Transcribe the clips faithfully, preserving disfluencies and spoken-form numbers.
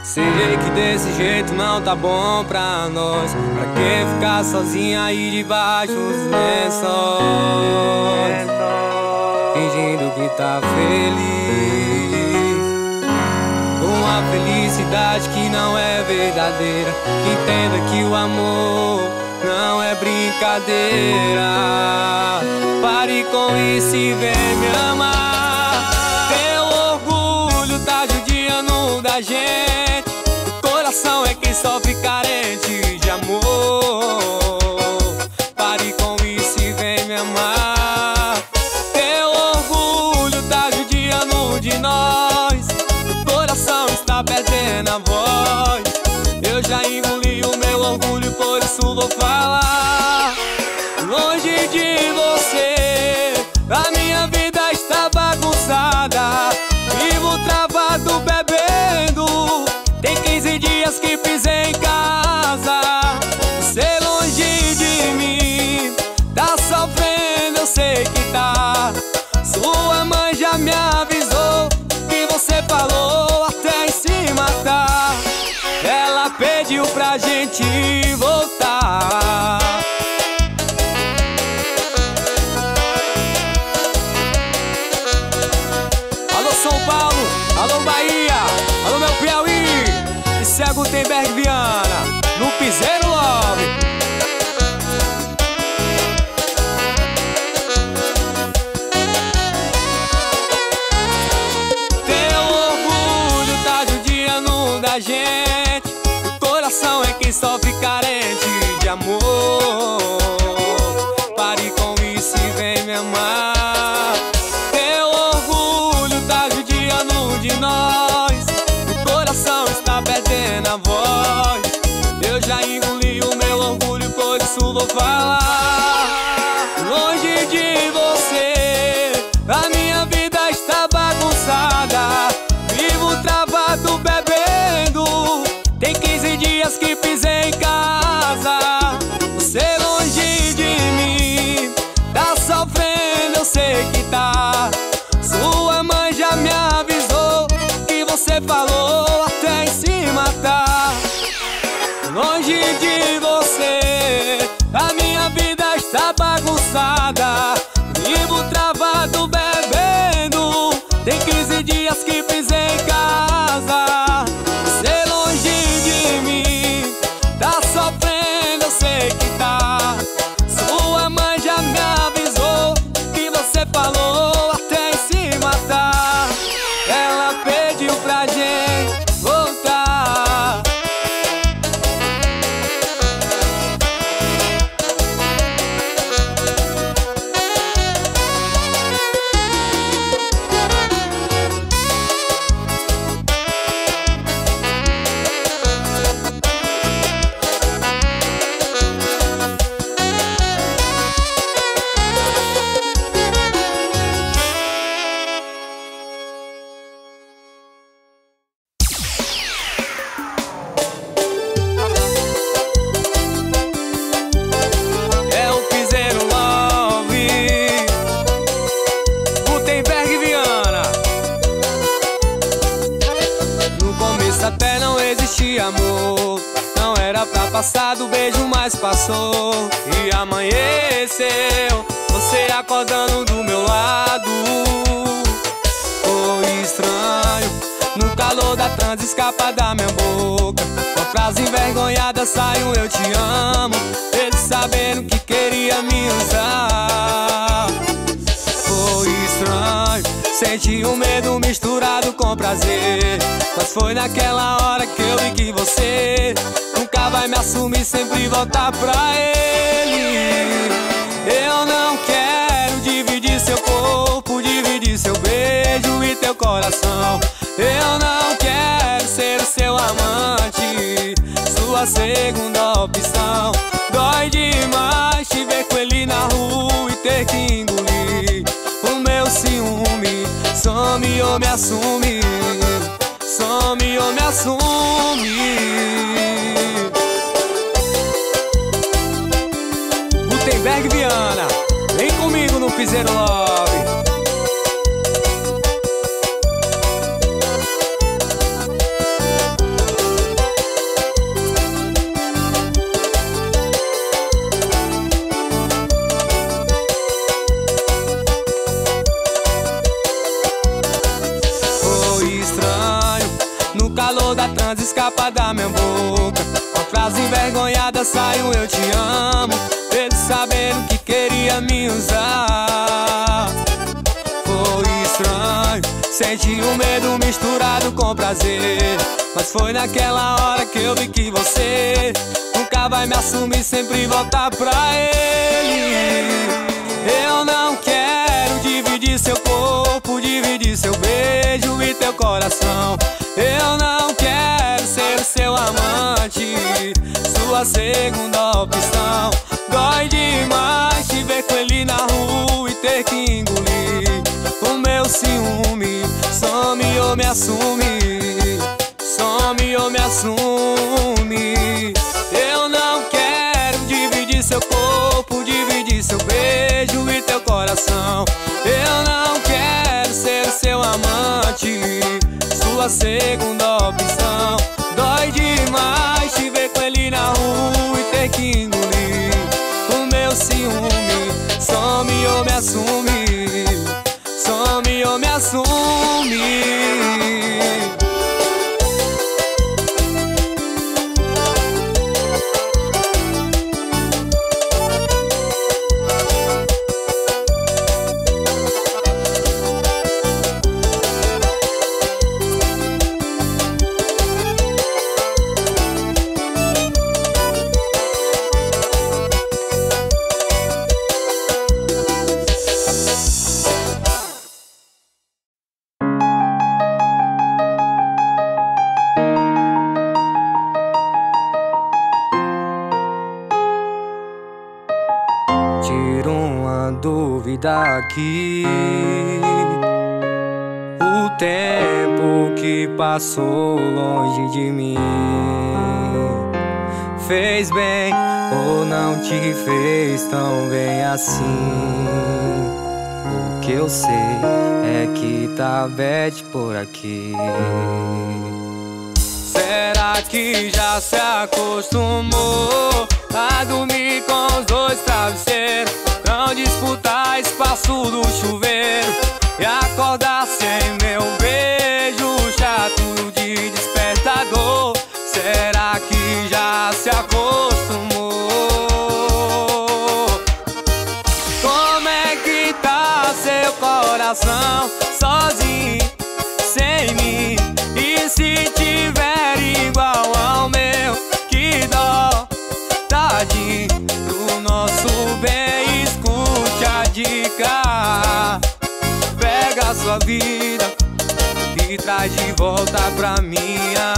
Sei que desse jeito não tá bom pra nós. Pra que ficar sozinha aí debaixo dos lençóis, fingindo que tá feliz, uma felicidade que não é verdadeira. Entenda que o amor não é brincadeira. Pare com isso e vem me amar. Teu orgulho tá judiando da gente. O coração é quem sofre carente de amor. Pare com isso e vem me amar. Teu orgulho tá judiando de nós. O coração está perdendo a voz. Eu já engoli o meu orgulho, por isso vou falar. Longe de você, a minha vida está bagunçada. Vivo travado bebendo, tem quinze dias que pisei em casa. Você longe de mim, tá sofrendo, eu sei que tá. Sua mãe já me avisou que você falou até em se matar. Ela pediu pra gente voltar. Alô São Paulo, alô Bahia, alô meu Piauí. Esse é Gutenberg Viana, no Piseiro Love. Teu orgulho tá judiando da gente. O coração é quem sofre carente de amor. Pare com isso e vem me amar. Teu orgulho tá judiando de nós. O coração está perdendo a voz. Eu já engoli o meu orgulho, por isso vou falar. Longe de você, a minha vida está bagunçada. Vivo travado bebendo, tem quinze dias que pisei em casa. Você longe de mim, tá sofrendo, eu sei que tá. Sua mãe já me avisou que você falou até em se matar. Longe de você, a minha vida está bagunçada. Vivo travado bebendo, tem quinze dias que pisei em casa. Você longe de mim, tá sofrendo, eu sei que tá. Sua mãe já me avisou que você falou até em se matar. Ela pediu pra gente voltar. É o Piseiro Love, Gutenberg Viana. No começo até não existia amor. Não era pra passar do beijo, mas passou. E amanheceu, você acordando do meu lado. Foi estranho, no calor da transa escapa da minha boca. Uma frase envergonhada saiu, eu te amo. Ele sabendo que queria me usar. Foi estranho, senti um medo misturado com prazer. Mas foi naquela hora que eu vi que você nunca vai me assumir, sempre voltar pra ele. Eu não quero dividir seu corpo, dividir seu beijo e teu coração. Eu não quero ser o seu amante, sua segunda opção. Dói demais te ver com ele na rua e ter que engolir o meu ciúme. Some ou me assume, some ou me assume. Gutenberg Viana, vem comigo no Piseiro Love. a trans escapa da minha boca. Com frase envergonhada saiu eu te amo, ele sabendo que queria me usar. Foi estranho, senti um medo misturado com prazer, mas foi naquela hora que eu vi que você nunca vai me assumir, sempre voltar pra ele. Eu não quero dividir seu corpo, dividir seu beijo e teu coração. Eu não quero ser seu amante, sua segunda opção. Dói demais te ver com ele na rua e ter que engolir o meu ciúme. Some ou me assume, some ou me assume. Eu não quero dividir seu corpo, dividir seu beijo e teu coração. Eu não quero ser seu amante, sua segunda opção. Dói demais te ver com ele na rua e ter que engolir o meu ciúme. Some ou me assume, some ou me assume. Tiro uma dúvida aqui: o tempo que passou longe de mim fez bem ou não te fez tão bem assim? O que eu sei é que tá bad por aqui. Será que já se acostumou a dormir com os dois travesseiros, não disputar espaço do chuveiro e acordar sem meu beijo chato de despertador? Será que já se acostumou? Como é que tá seu coração sozinho, sem mim? E se tiver igual ao meu, que dó, tadinho do nosso bem, escute a dica. Pega a sua vida e traz de volta pra minha.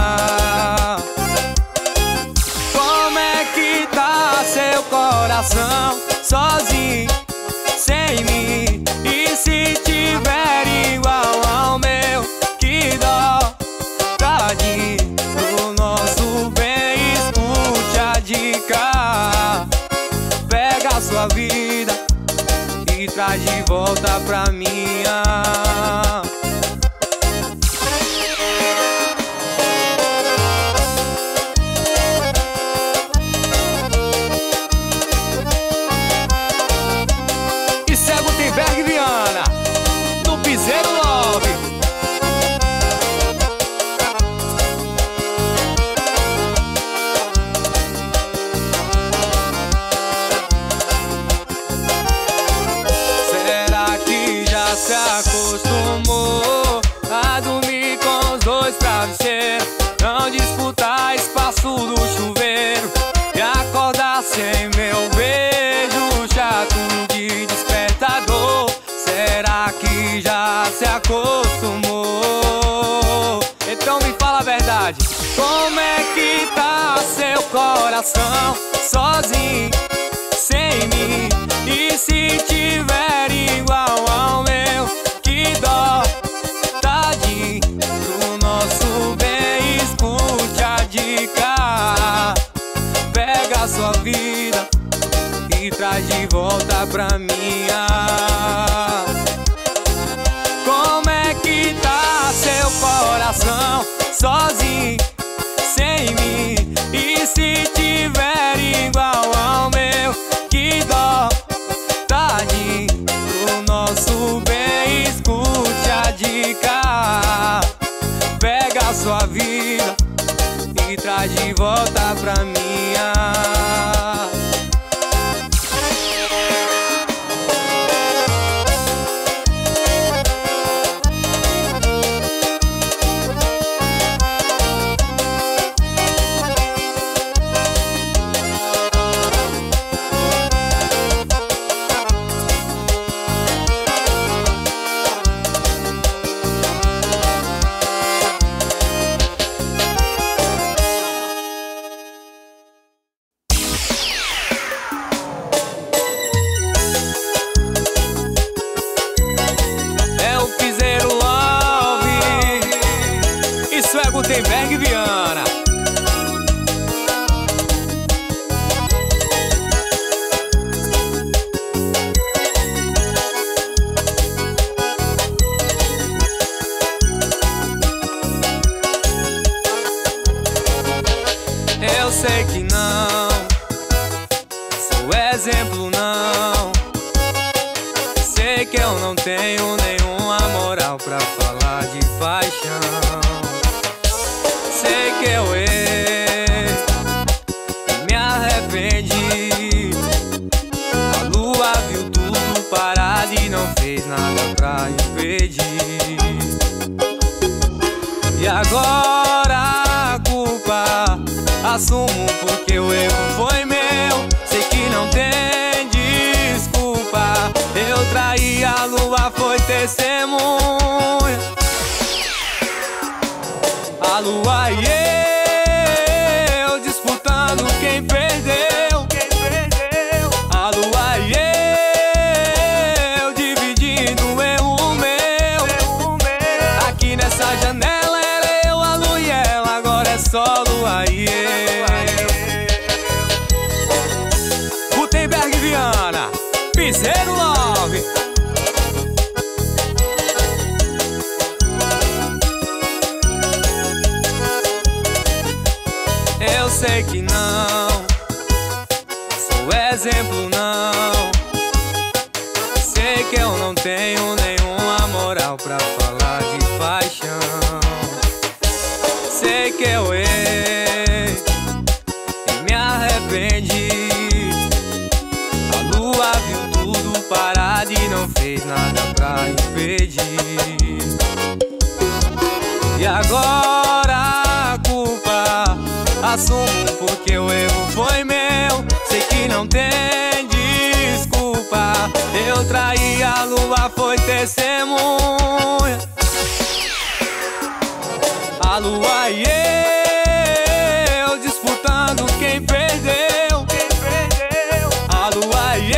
Como é que tá seu coração sozinho, sem mim? E se tiver igual ao meu, que dó, tadinho do nosso bem, escute a dica. Pega a sua vida e traz de volta pra minha. Isso é Gutenberg Viana, do Piseiro Love. Se acostumou a dormir com os dois travesseiros, não disputar espaço do chuveiro e acordar sem meu beijo chato de despertador? Será que já se acostumou? Então me fala a verdade, como é que tá seu coração sozinho, sem mim? E se tiver igual ao meu, que dó, tadinho do nosso bem, escute a dica. Pega a sua vida e traz de volta pra minha. Como é que tá seu coração sozinho, sem mim? E se tiver igual ao meu, que dó, tadinho do nosso bem, escute a dica. Pega a sua vida levar de volta pra minha. Gutenberg Viana. Eu sei que não sou exemplo, não. Sei que eu não tenho nenhuma moral pra falar de paixão. Sei que eu errei e me arrependi. A lua viu tudo parado e não fez nada pra impedir. E agora a culpa assumo porque o erro foi meu. Sei que não tem desculpa. Eu traí, a lua foi testemunha. A lua e eu disputando quem perdeu, quem perdeu. A lua e eu dividindo o erro meu, erro meu. Aqui nessa janela era eu, a lua e ela. Agora é só lua e eu. Gutenberg Viana, Piseiro Love. Eu sei que não sou exemplo, não. Sei que eu não tenho nenhuma moral pra falar de paixão. Sei que eu errei e me arrependi. A lua viu tudo parado e não fez nada pra impedir. E agora a culpa assumo porque o erro foi meu. Sei que não tem desculpa. Eu traí, a lua foi testemunha. A lua e eu disputando quem perdeu, quem perdeu. A lua e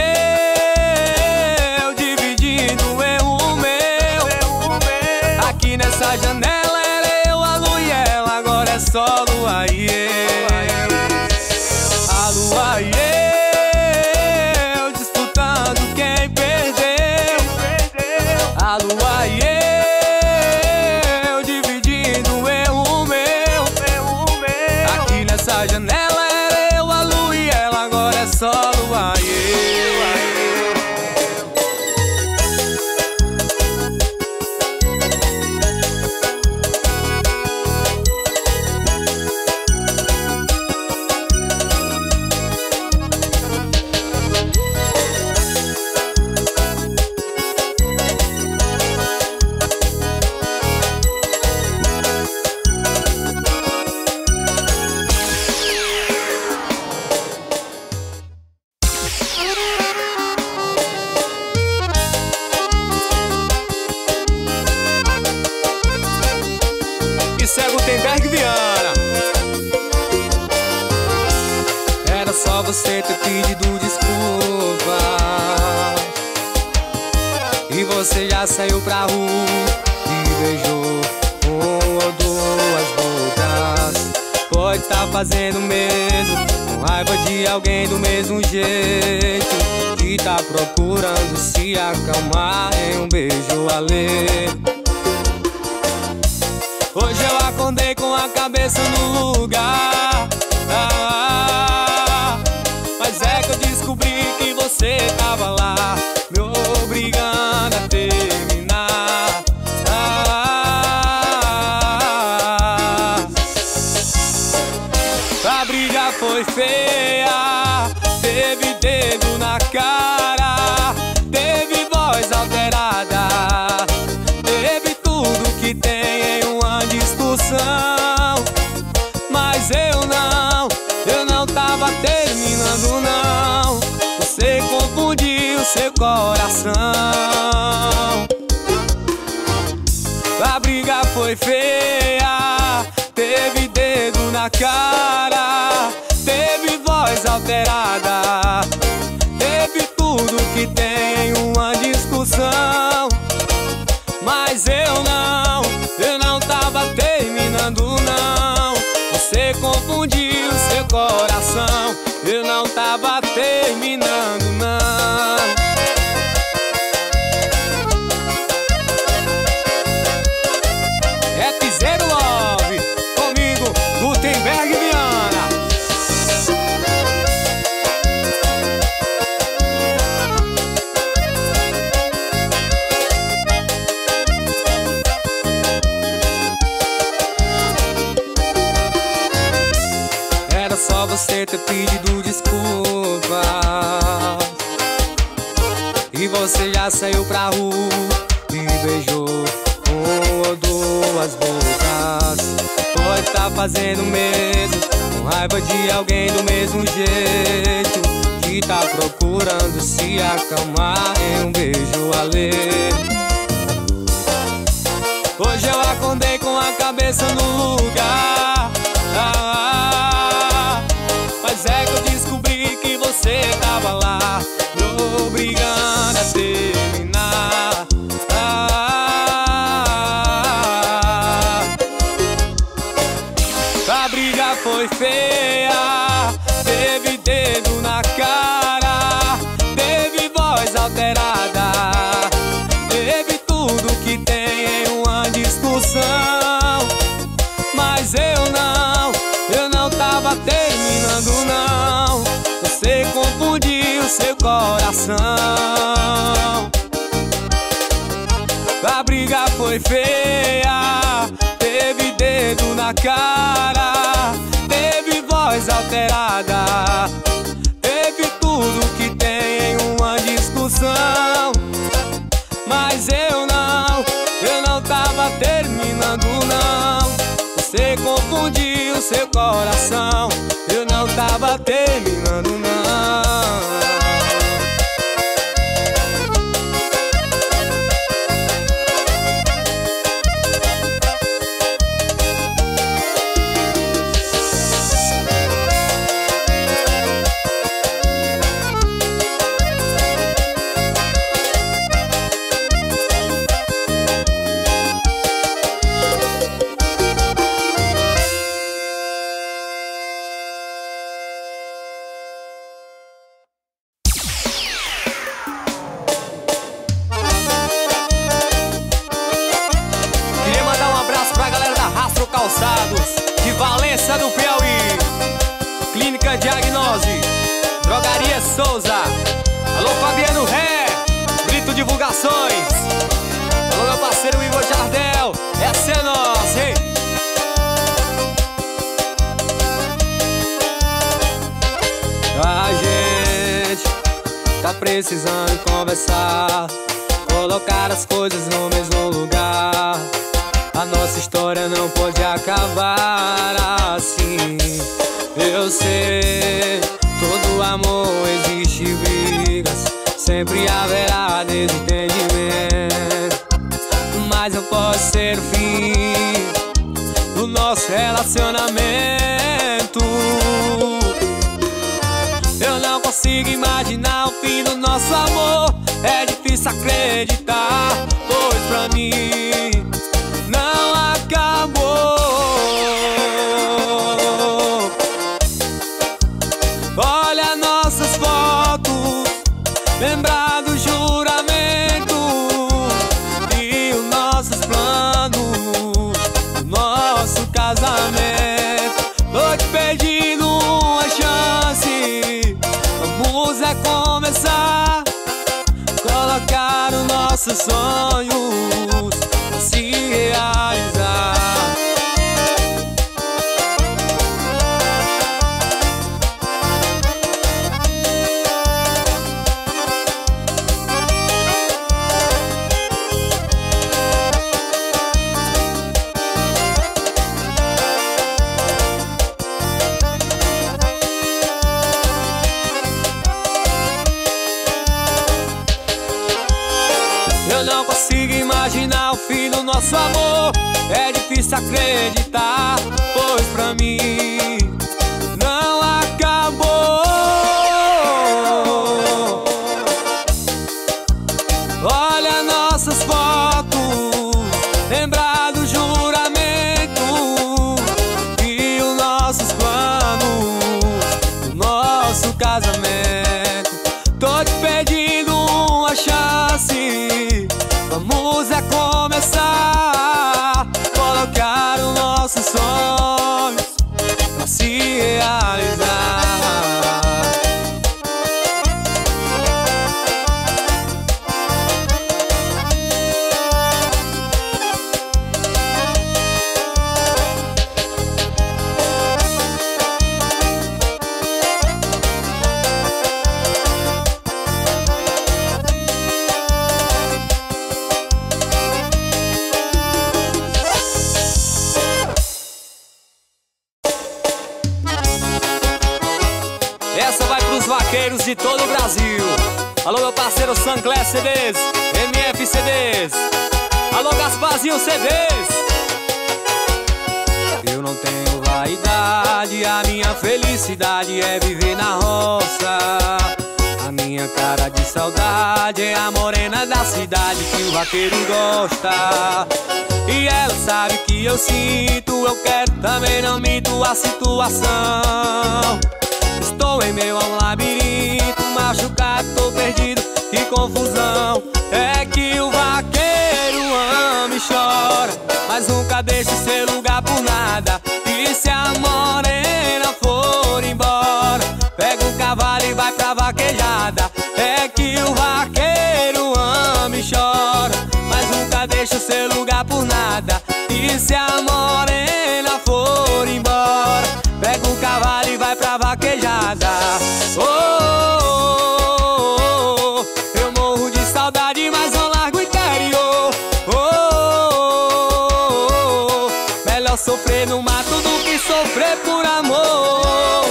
eu dividindo o erro meu, erro meu. Aqui nessa janela era eu, a lua e ela. Agora é só lua e eu. A lua e eu disputando quem perdeu, a lua e eu dividindo o erro meu. Aqui nessa janela era eu, a lua e ela. Agora é só lua e eu. Isso é Gutenberg Viana. Era só você ter pedido desculpa e você já saiu pra rua e beijou um ou duas bocas. Pode tá fazendo mesmo, com raiva de alguém do mesmo jeito, que tá procurando se acalmar em um beijo alheio. Hoje eu acordei com a cabeça no lugar, ah, mas é que eu descobri que você tava lá, me obrigando a terminar. ah, foi feia, teve dedo na cara, teve voz alterada, teve tudo que tem em uma discussão. Mas eu não, eu não tava terminando não. Você confundiu seu coração. A briga foi feia, teve dedo na cara, teve voz alterada, teve tudo que tem em uma discussão. Mas eu não, eu não tava terminando não. Você confundiu seu coração. Eu não tava terminando não. É Piseiro Love, comigo, Gutenberg Viana. Era só você ter pedido desculpa e você já saiu pra rua e beijou uma ou duas bocas. Pode tá fazendo o mesmo, com raiva de alguém do mesmo jeito, que tá procurando se acalmar em um beijo alheio. Hoje eu acordei com a cabeça no lugar, ah, mas é que eu descobri que você tava lá, me obrigando a terminar. ah, A briga foi feia, teve dedo na cara, teve voz alterada, teve tudo que tem em uma discussão. Mas eu não, eu não tava terminando não. Você confundiu seu coração. A briga foi feia, teve dedo na cara, teve voz alterada, teve tudo que tem em uma discussão. Mas eu não, eu não tava terminando não. Você confundiu seu coração. Eu não tava terminando não. Calçados de Valença do Piauí, Clínica Diagnose, Drogaria Souza. Alô Fabiano Ré, Brito Divulgações. Alô meu parceiro Igor Jardel, essa é nossa, hein? A gente tá precisando conversar, colocar as coisas no mesmo lugar. A nossa história não pode acabar assim. Eu sei, todo amor existe brigas, sempre haverá desentendimento. Mas eu posso ser o fim do nosso relacionamento. Eu não consigo imaginar o fim do nosso amor. É difícil acreditar, pois pra mim não acabou. Olha nossas fotos, lembrar do juramento e os nossos planos, o nosso casamento. Tô te pedindo uma chance, vamos é começar, colocar os nossos sonhos se realizar. difícil acreditar, pois pra mim não acabou. Olha nossas fotos, lembrar do juramento e os nossos planos, o nosso casamento. Tô te pedindo uma chance, vamos é começar, colocar os nossos sonhos pra se realizar. Essa vai pros vaqueiros de todo o Brasil. Alô, meu parceiro Sancler C Ds, M F C Ds. Alô, Gasparzinho C Ds. Eu não tenho vaidade, a minha felicidade é viver na roça. A minha cara de saudade é a morena da cidade que o vaqueiro gosta. E ela sabe que eu sinto, eu quero, também não minto a situação. Estou em meio a um labirinto, machucado, tô perdido, que confusão. É que o vaqueiro ama e chora, mas nunca deixa seu lugar por nada. E se a morena for embora, pega um cavalo e vai pra vaquejada. É que o vaqueiro ama e chora, mas nunca deixa seu lugar por nada. E se a morena for embora, pega um cavalo e vai pra vaquejada. Oh, oh, oh, oh, eu morro de saudade, mas não largo o interior. Oh, oh, oh, oh, melhor sofrer no mato do que sofrer por amor.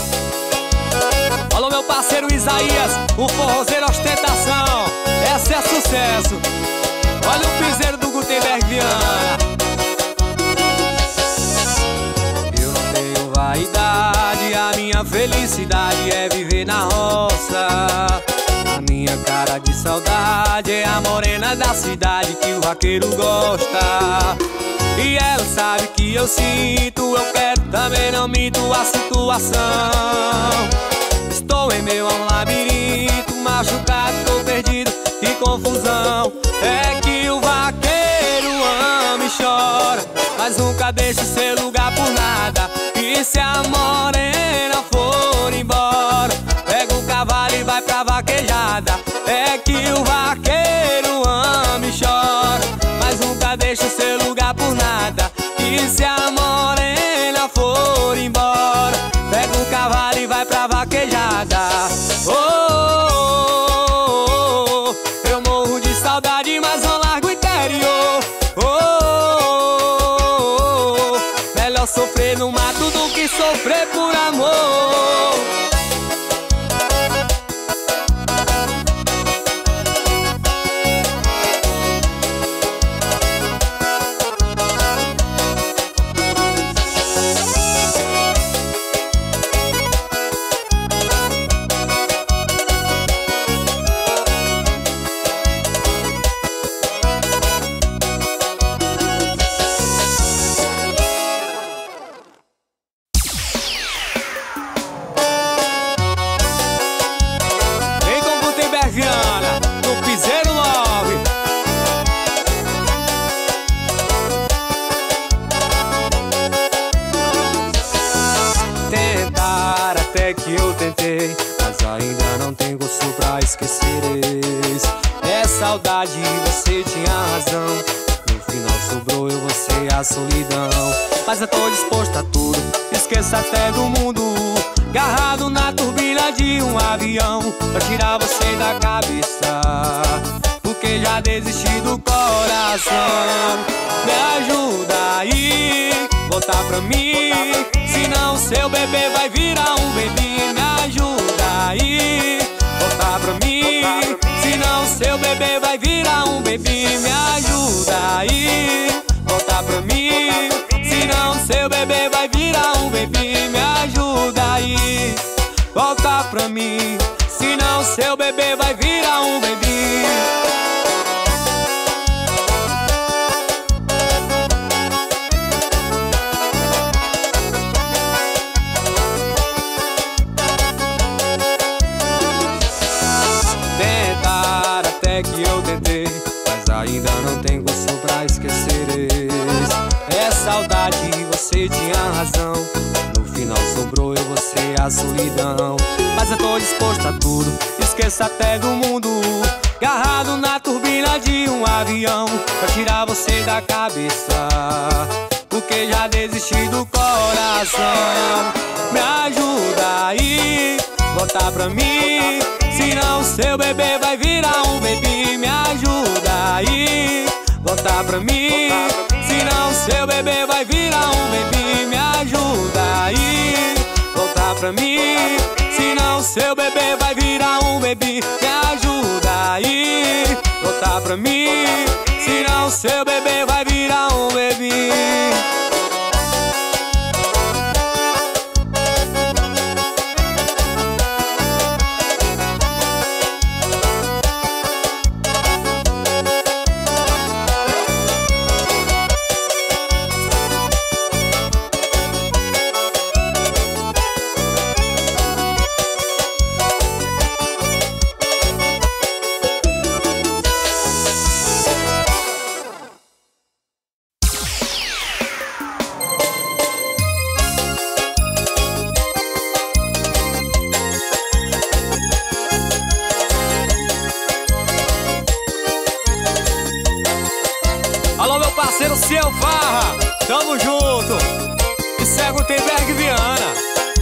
Alô, meu parceiro Isaías, o forrozeiro ostentação. Essa é sucesso. Olha o piseiro do Gutenberg Viana. Vaidade, a minha felicidade é viver na roça. A minha cara de saudade é a morena da cidade que o vaqueiro gosta. E ela sabe que eu sinto, eu quero, também não minto a situação. Estou em meio a um labirinto, machucado, tô perdido, que confusão. É que o vaqueiro ama e chora, mas nunca deixa seu lugar por nada. E se a morena for embora, pega um cavalo e vai pra vaquejada. É que o vaqueiro ama e chora, mas nunca deixa seu lugar por nada. E se a morena for embora, pega um cavalo e vai pra vaquejada. Oh, oh, oh, oh, eu morro de saudade, mas não largo o interior. Oh, oh, oh, oh, melhor sofrer no mato do que sofrer por amor. Viana, no Piseiro Love. Tentar até que eu tentei, mas ainda não tenho gosto pra esqueceres. É saudade, você tinha razão, no final sobrou eu, você e a solidão. Mas eu tô disposto a tudo, esqueça até do mundo, agarrado na turbina de um avião, pra tirar você da cabeça, porque já desisti do coração. Me ajuda aí, voltar pra mim, senão seu bebê vai virar um bebê. Me ajuda aí, voltar pra mim, senão seu bebê vai virar um bebê. Me ajuda aí, voltar pra mim, bebê vai virar um baby. Me ajuda aí, volta pra mim, senão seu bebê vai virar um baby. Tentar até que eu tentei, mas ainda não tem gosto pra esquecer esse. É saudade, você tinha razão, no final sobrou eu, você, a solidão. Mas eu tô disposto a tudo, esqueça até do mundo, agarrado na turbina de um avião, pra tirar você da cabeça, porque já desisti do coração. Me ajuda aí, volta pra mim, senão seu bebê vai virar um baby. Me ajuda aí, volta pra mim, senão seu bebê vai virar um baby. Me ajuda aí, volta pra mim, senão seu bebê vai virar um baby. Me ajuda aí, volta pra mim, senão seu bebê vai virar um baby. Alô, meu parceiro Ciel Farra, tamo junto. E segue o Gutenberg Viana.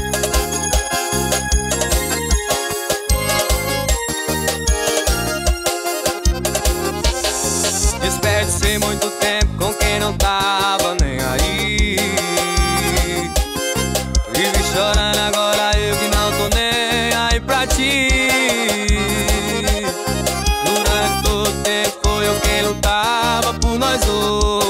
Desperdicei muito tempo com quem não tava nem aí. Vive chorando agora, eu que não tô nem aí pra ti. Durante todo o tempo foi eu quem lutava por nós dois.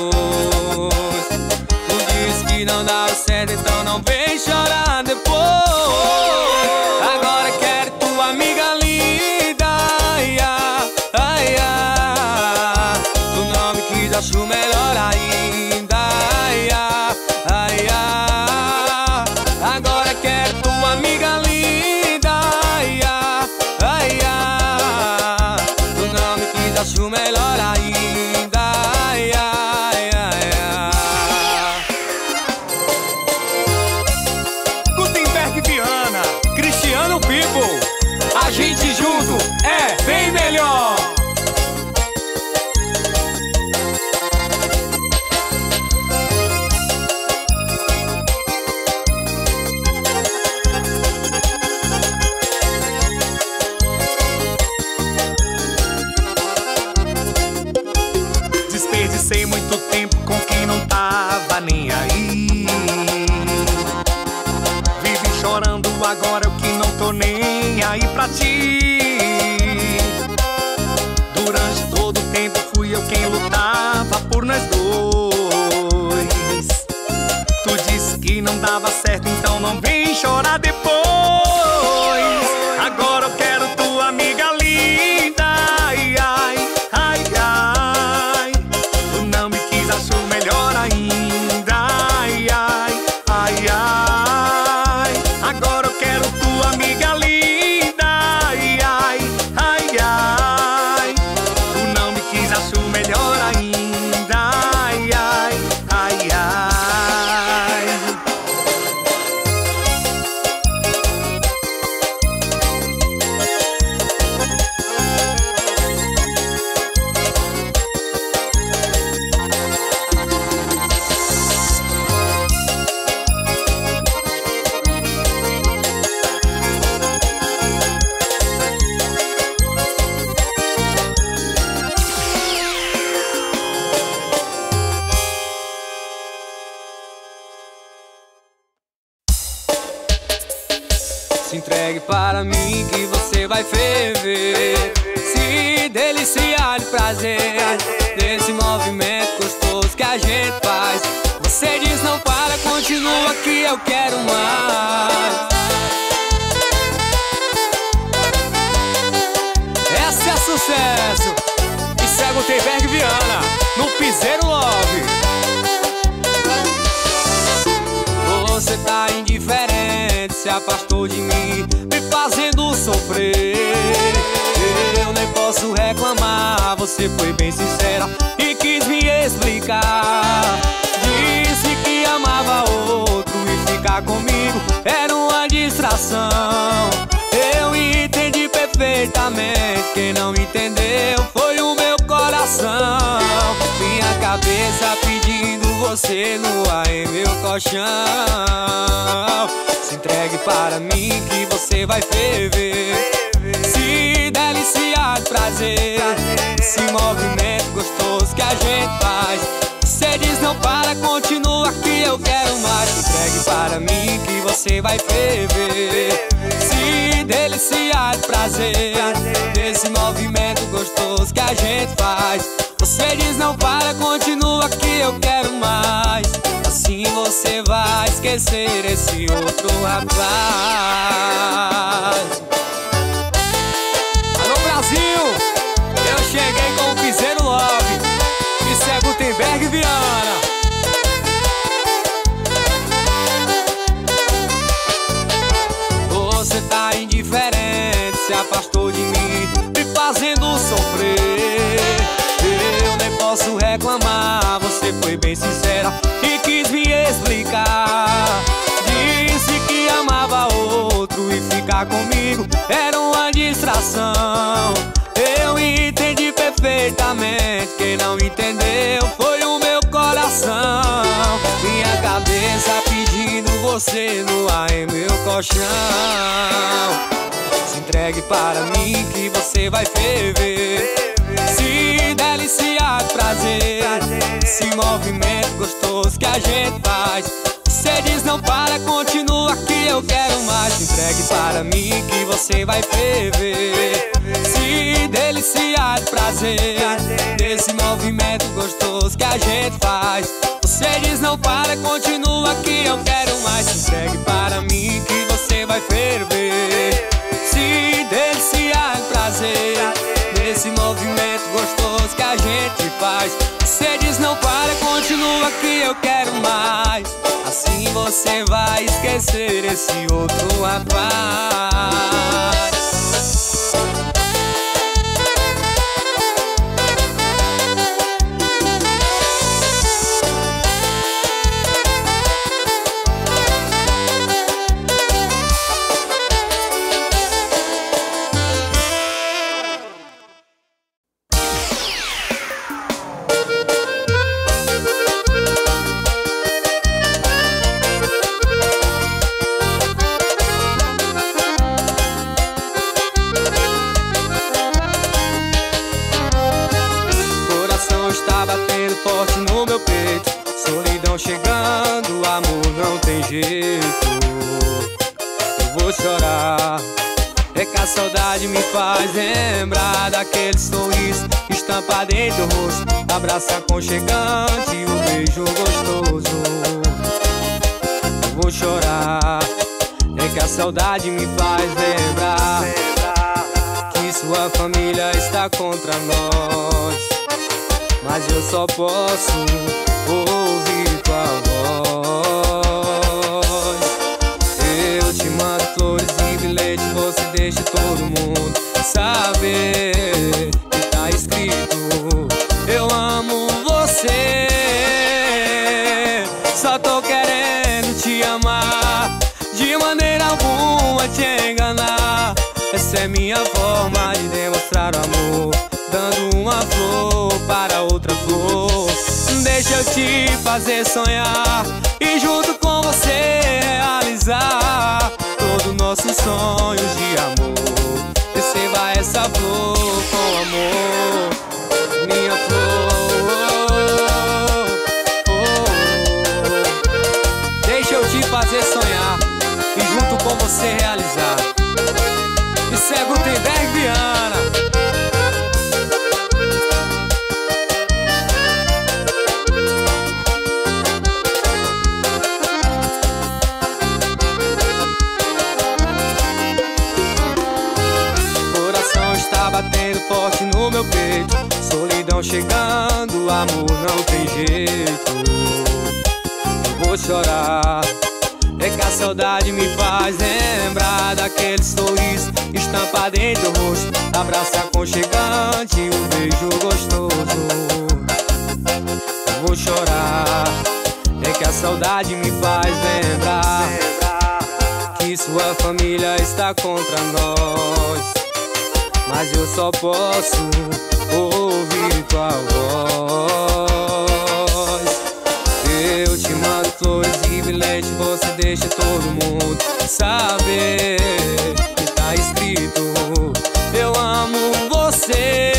Tu disse que não dava certo, então não vem chorar depois. Agora quero tua amiga linda, ai, ai, ai. Tu não me quis, acho melhor ainda, ai, ai, ai. Agora quero tua amiga linda, ai, ai, ai. Tu não me quis, acho melhor ainda, ai, ai, ai. Gutenberg Viana, Cristiano People. A gente junto é bem melhor. Desperdicei muito tempo com quem não tava nem aí. Vive chorando agora, eu que não tô nem aí pra ti. Durante todo o tempo fui eu quem lutava por nós dois. Tu disse que não dava certo, então não vem chorar depois. Agora eu quero tua amiga linda, ai, ai, ai, ai. Tu não me quis, acho melhor ainda, ai, ai, ai, ai. Agora eu quero tua amiga linda, ai, ai, ai, ai. Tu não me quis, acho melhor ainda, ai, ai, ai, ai. Se entregue para mim que você vai ferver, se deliciar de prazer, desse movimento gostoso que a gente faz. Você diz não para com eu quero mais. Essa é sucesso. E segue o Gutenberg Viana no Piseiro Love. Você tá indiferente, se afastou de mim, me fazendo sofrer. Eu nem posso reclamar, você foi bem sincera e quis me explicar. Disse que amava outro e ficar comigo era uma distração. Eu entendi perfeitamente, quem não entendeu foi o meu coração. Minha cabeça pedindo você no ar em meu colchão. Se entregue para mim que você vai ferver, se deliciar de prazer, esse movimento gostoso que a gente faz. Você diz não para, continua que eu quero mais. Se entregue para mim que você vai ferver, se deliciar de prazer, desse movimento gostoso que a gente faz. Você diz não para, continua que eu quero mais. Assim você vai esquecer esse outro rapaz. Alô Brasil, eu cheguei com o Piseiro Love. Isso é Gutenberg Viana. Você tá indiferente, se afastou de mim, me fazendo sofrer. Eu nem posso reclamar, você foi bem sincera e quis me explicar. Disse que amava outro e ficar comigo era uma distração. Eu entendi perfeitamente, quem não entendeu foi o meu coração. Minha cabeça pedindo você no ar em meu colchão. Se entregue para mim que você vai ferver, se deliciar de prazer, esse movimento gostoso que a gente faz. Você diz não para, continua que eu quero mais. Se entregue para mim que você vai ferver, se deliciar de prazer, desse movimento gostoso que a gente faz. Você diz não para, continua que eu quero mais. Se entregue para mim que você vai ferver, se deliciar de prazer, desse movimento gostoso que a gente faz. Você diz não para, continua que eu quero mais. Assim você vai esquecer esse outro rapaz. Está batendo forte no meu peito, solidão chegando, amor não tem jeito. Eu vou chorar, é que a saudade me faz lembrar daquele sorriso estampado em teu rosto, abraço aconchegante e o beijo gostoso. Eu vou chorar, é que a saudade me faz lembrar que sua família está contra nós, mas eu só posso ouvir tua voz. Eu te mando flores e bilhete, você deixa todo mundo saber que tá escrito: eu amo você. Só tô querendo te amar, de maneira alguma te enganar. Essa é minha forma de demonstrar o amor, dando uma flor para outra flor. Deixa eu te fazer sonhar e junto com você realizar todos nossos sonhos de amor. Receba essa flor com amor, minha flor. Oh, oh. Deixa eu te fazer sonhar e junto com você realizar. Isso é Gutenberg Viana. Eu vou chorar, é que a saudade me faz lembrar daquele sorriso estampado em teu rosto, abraço aconchegante e um beijo gostoso. Eu vou chorar, é que a saudade me faz lembrar que sua família está contra nós, mas eu só posso ouvir tua voz. Eu te mando flores e bilhete, você deixa todo mundo saber que tá escrito: eu amo você.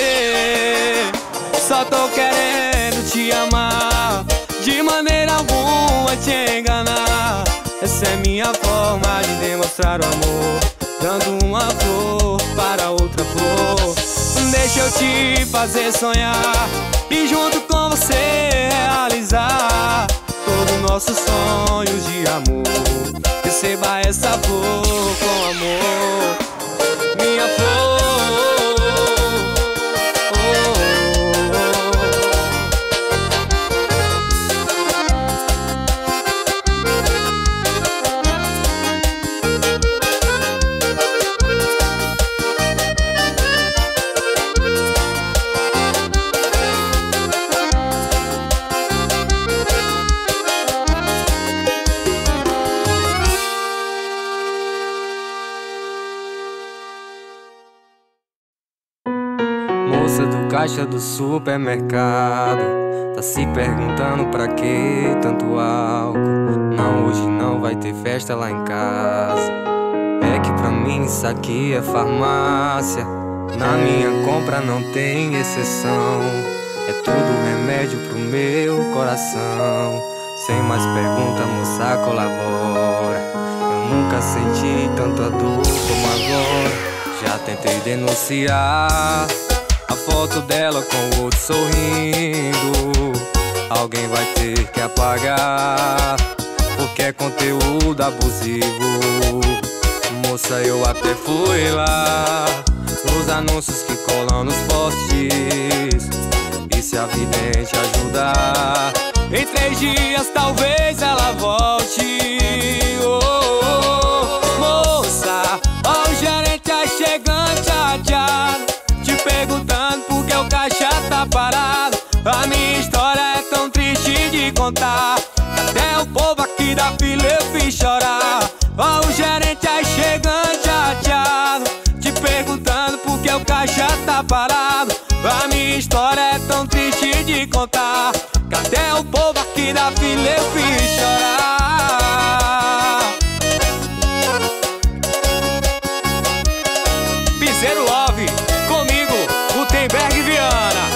Só tô querendo te amar, de maneira alguma te enganar. Essa é minha forma de demonstrar o amor, dando uma flor para outra flor. Deixa eu te fazer sonhar e junto com você realizar todos nossos sonhos de amor. Receba essa flor com amor, minha flor. Moça do caixa do supermercado, tá se perguntando pra que tanto álcool? Não, hoje não vai ter festa lá em casa. É que pra mim isso aqui é farmácia. Na minha compra não tem exceção. É tudo remédio pro meu coração. Sem mais pergunta, moça, colabora. Eu nunca senti tanta dor como agora. Já tentei denunciar a foto dela com o outro sorrindo. Alguém vai ter que apagar, porque é conteúdo abusivo. Moça, eu até fui lá nos anúncios que colam nos postes. E se a vidente ajudar, em três dias talvez ela volte. Oh, oh, oh. Moça, ó, o gerente é chegando chateado, te perguntando por que o caixa tá parado. A minha história é tão triste de contar, até o povo aqui da fila eu fiz chorar. Ó, o gerente aí chegando chateado, te perguntando por que o caixa tá parado. A minha história é tão triste de contar, que até o povo aqui da fila eu fiz chorar. Piseiro Love, comigo, Gutenberg Viana.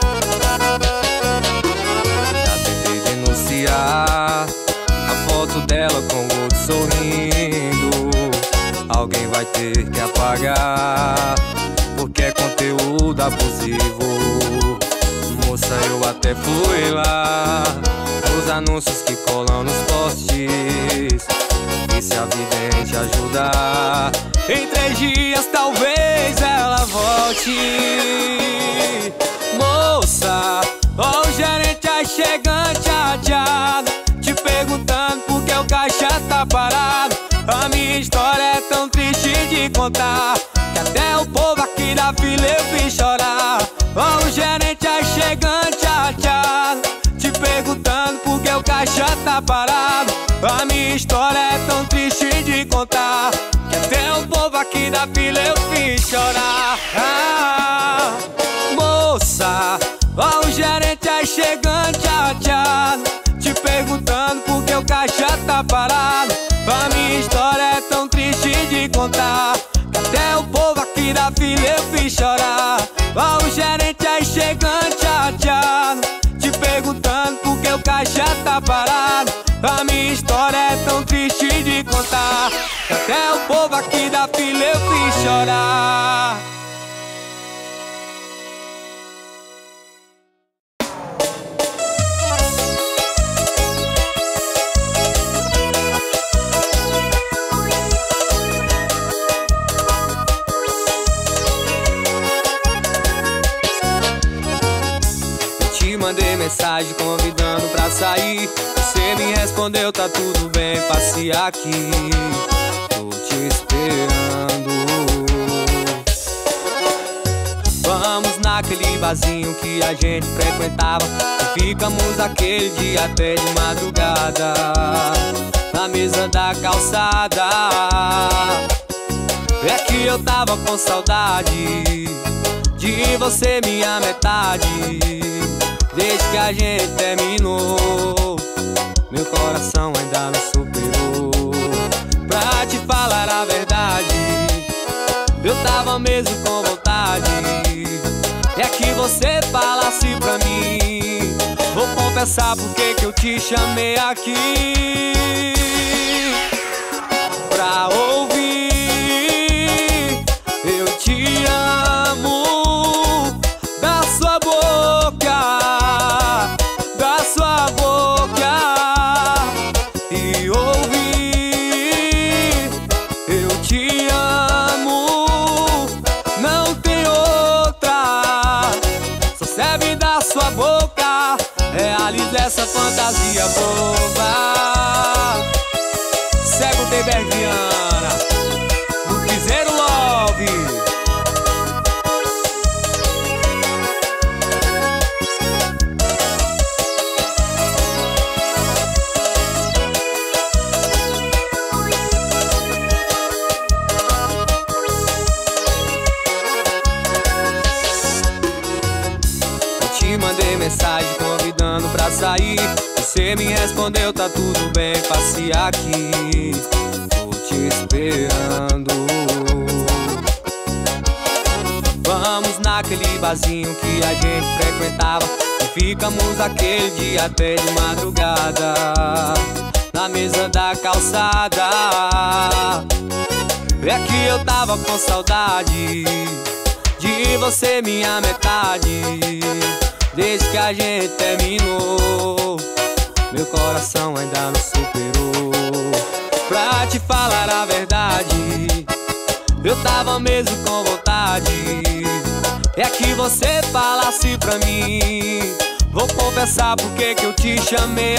Já tentei denunciar a foto dela com o outro sorrindo. Alguém vai ter que apagar, porque é conteúdo abusivo. Moça, eu até fui lá nos anúncios que colam nos postes. E se a vidente ajudar, em três dias talvez ela volte. Moça, ó, o gerente aí chegando chateado, te perguntando por que o caixa tá parado. A minha história é tão triste de contar, que até o povo aqui da fila eu fiz chorar. Ó, o gerente aí chegando chateado, te perguntando por que o caixa tá parado. A minha história é tão triste de contar, que até o povo aqui da fila eu fiz chorar. Ah, moça, ó, o gerente aí chegando chateado, te perguntando por que o caixa tá parado. A minha história é tão triste de contar, que até o povo aqui da fila eu fiz chorar. Ó, o gerente aí chegando chateado, te perguntando por que o caixa tá parado. A minha história é tão triste de contar, que até o povo aqui da fila eu fiz chorar. Mandei mensagem convidando pra sair. Você me respondeu, tá tudo bem, passe aqui, tô te esperando. Vamos naquele barzinho que a gente frequentava, e ficamos aquele dia até de madrugada, na mesa da calçada. É que eu tava com saudade de você, minha metade. Desde que a gente terminou, meu coração ainda não superou. Pra te falar a verdade, eu tava mesmo com vontade. É que você falasse pra mim. Vou confessar porque que eu te chamei aqui, pra ouvir eu te amo da sua boca, da sua boca, e ouvir eu te amo, não tem outra, só serve da sua boca, realiza essa fantasia boba. Cego de Bergiana, do Piseiro Love. Eu te mandei mensagem convidando pra sair. Você me respondeu, tá tudo bem, passe aqui, tô te esperando. Vamos naquele barzinho que a gente frequentava, e ficamos aquele dia até de madrugada, na mesa da calçada. É que eu tava com saudade de você, minha metade. Desde que a gente terminou, meu coração ainda não superou. Pra te falar a verdade, eu tava mesmo com vontade. É que você falasse pra mim. Vou confessar porque que eu te chamei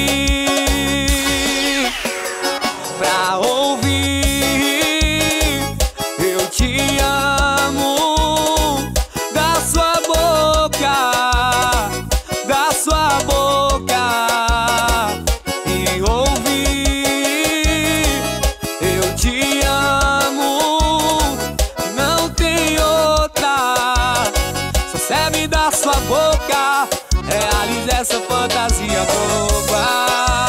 aqui, pra ouvir eu te amo da sua boca, da sua boca, e ouvir eu te amo, não tem outra, só serve da sua boca, realiza essa fantasia boba.